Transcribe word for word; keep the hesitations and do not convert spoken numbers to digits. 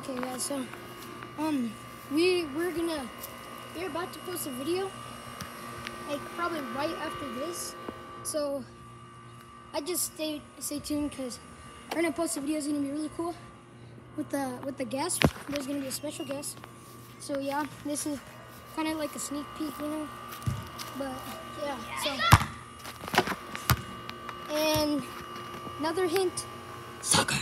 Okay, guys, so, um, we, we're gonna, we're about to post a video, like, probably right after this, so, I just stay, stay tuned, because we're gonna post a video. It's gonna be really cool, with the, with the guest. There's gonna be a special guest, so, yeah, this is kind of like a sneak peek, you know, but, yeah, so, and another hint, sucker.